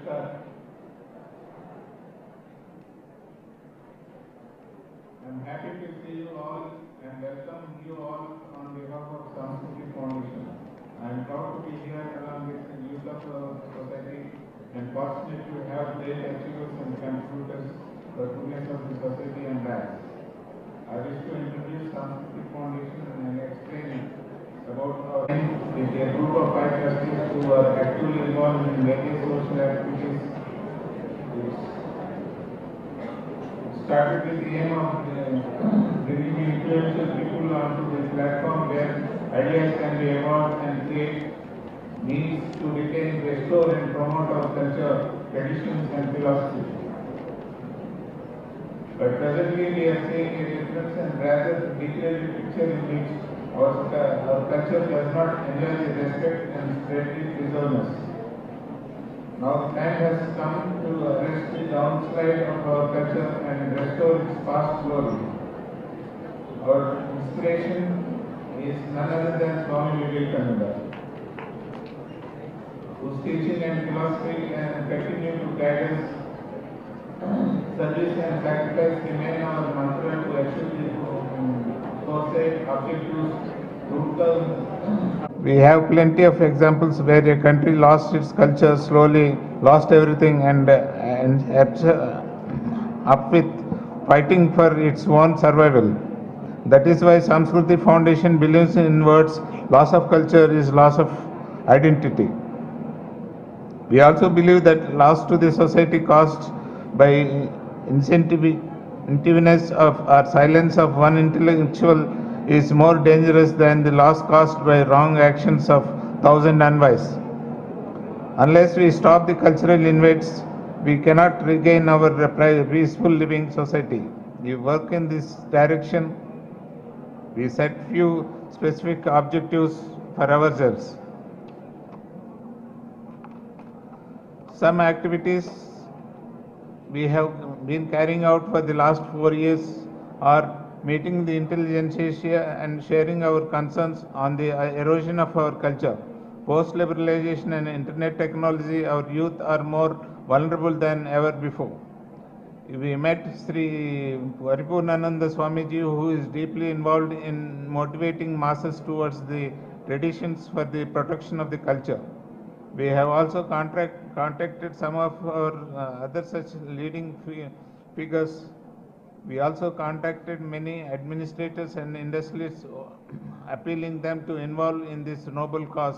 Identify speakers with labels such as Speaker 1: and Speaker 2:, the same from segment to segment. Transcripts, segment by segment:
Speaker 1: Namaskar. I'm happy to see you all and welcome you all on behalf of Samskruti Foundation. I'm proud to be here along with the youth of our society and fortunate to have great achievers and contributors to the goodness of the society and life. I wish to introduce Samskruti Foundation and explain about our with a group of 5 trustees who are actively involved in various social activities. Started with the aim of bringing influential people onto this platform where ideas can be evolved and create means to retain, restore and promote our culture, traditions and philosophy. But presently we are seeing a difference and rather detailed picture in which our culture does not enjoy the respect and spread its preservedness. Now the time has come to arrest the downslide of our culture and restore its past glory. Our inspiration is none other than Swami Vivekananda, whose teaching and philosophy can continue to guide us. Service and sacrifice remain our mantra to achieve the foresight objectives. We have plenty of examples where a country lost its culture slowly, lost everything, and up with fighting for its own survival. That is why Samskruti Foundation believes in words, loss of culture is loss of identity. We also believe that loss to the society caused by insensitiveness of or silence of one intellectual is more dangerous than the loss caused by wrong actions of thousand unwise. Unless we stop the cultural invades, we cannot regain our peaceful living society. We work in this direction. We set few specific objectives for ourselves. Some activities we have been carrying out for the last 4 years are meeting the intelligentsia and sharing our concerns on the erosion of our culture. Post-liberalization and internet technology, our youth are more vulnerable than ever before. We met Sri Paripurnananda Swamiji, who is deeply involved in motivating masses towards the traditions for the protection of the culture. We have also contacted some of our other such leading figures. We also contacted many administrators and industrialists, appealing them to involve in this noble cause.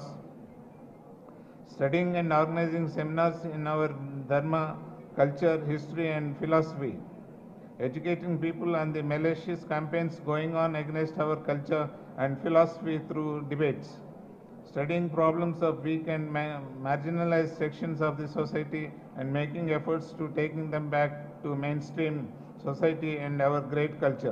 Speaker 1: Studying and organizing seminars in our dharma, culture, history and philosophy. Educating people on the malicious campaigns going on against our culture and philosophy through debates. Studying problems of weak and marginalized sections of the society and making efforts to taking them back to mainstream society and our great culture.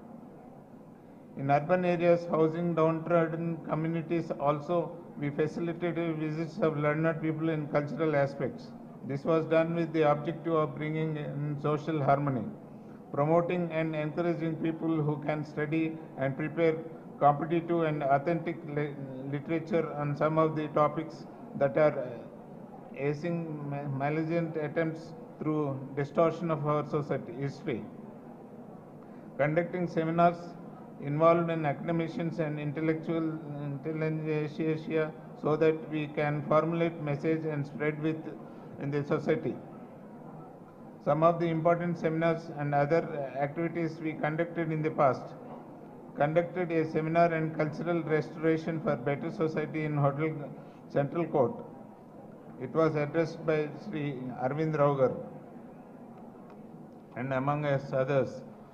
Speaker 1: In urban areas housing downtrodden communities also, we facilitated visits of learned people in cultural aspects. This was done with the objective of bringing in social harmony, promoting and encouraging people who can study and prepare competitive and authentic literature on some of the topics that are acing malignant attempts through distortion of our society history. Conducting seminars involved in academicians and intellectual intelligentsia so that we can formulate message and spread in the society. Some of the important seminars and other activities we conducted in the past. Conducted a seminar on cultural restoration for better society in Hotel Central Court. It was addressed by Sri Arvind Raugar and among us others.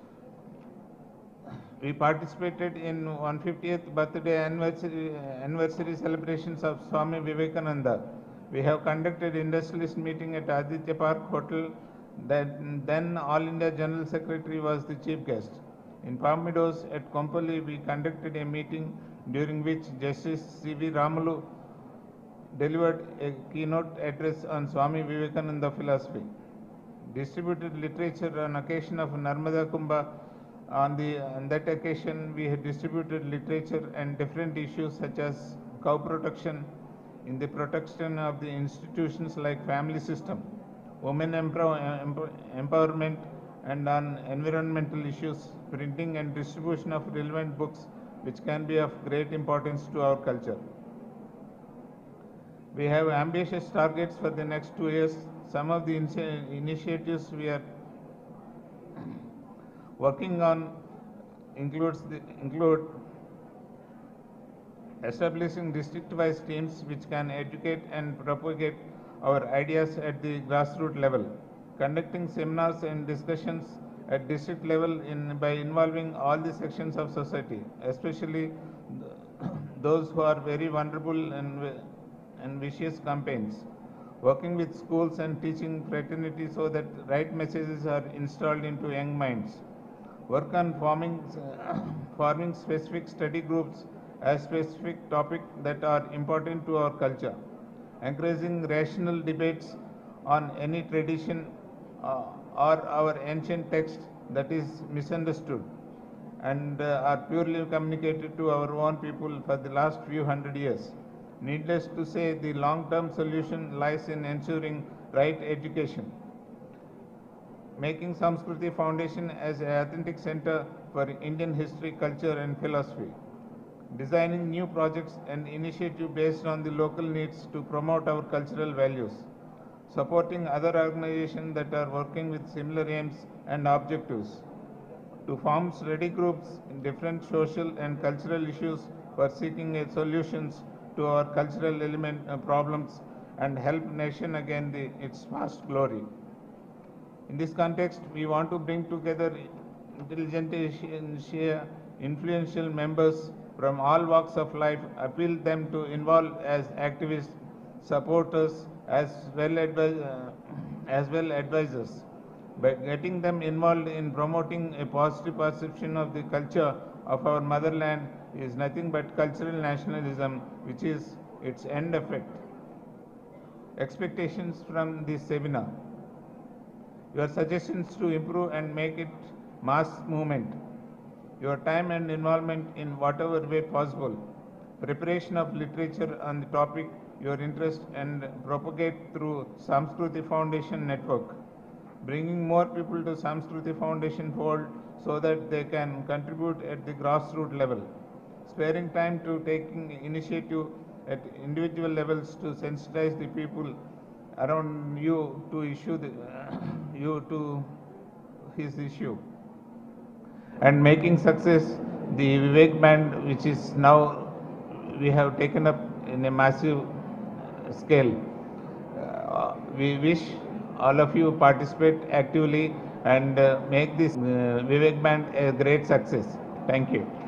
Speaker 1: We participated in 150th birthday anniversary celebrations of Swami Vivekananda. We have conducted industrialist meeting at Aditya Park Hotel. Then All India General Secretary was the chief guest. In Palm Meadows at Kompally, we conducted a meeting during which Justice C.V. Ramalu delivered a keynote address on Swami Vivekananda philosophy. Distributed literature on occasion of Narmada Kumbha. On that occasion, we had distributed literature and different issues such as cow protection, in the protection of the institutions like family system, women empowerment, and on environmental issues, printing and distribution of relevant books which can be of great importance to our culture. We have ambitious targets for the next 2 years. Some of the initiatives we are working on include establishing district-wise teams which can educate and propagate our ideas at the grassroots level, conducting seminars and discussions at district level by involving all the sections of society, especially those who are very vulnerable and vicious campaigns, working with schools and teaching fraternity so that right messages are installed into young minds, work on forming specific study groups as specific topics that are important to our culture, encouraging rational debates on any tradition or our ancient text that is misunderstood and are purely communicated to our own people for the last few hundred years. Needless to say, the long-term solution lies in ensuring right education, making Samskruti Foundation as an authentic center for Indian history, culture and philosophy, designing new projects and initiatives based on the local needs to promote our cultural values, supporting other organizations that are working with similar aims and objectives, to form study groups in different social and cultural issues for seeking solutions to our cultural problems and help nation again its past glory. In this context, we want to bring together intelligent, influential members from all walks of life, appeal them to involve as activists, supporters, as well advisors. By getting them involved in promoting a positive perception of the culture of our motherland is nothing but cultural nationalism, which is its end effect. Expectations from this seminar. Your suggestions to improve and make it mass movement. Your time and involvement in whatever way possible. Preparation of literature on the topic, your interest, and propagate through Samskruti Foundation network. Bringing more people to Samskruti Foundation fold so that they can contribute at the grassroots level. Sparing time to taking initiative at individual levels to sensitize the people around you to his issue, and making success the Vivek band, which is now we have taken up in a massive scale. We wish all of you participate actively and make this Vivek band a great success. Thank you.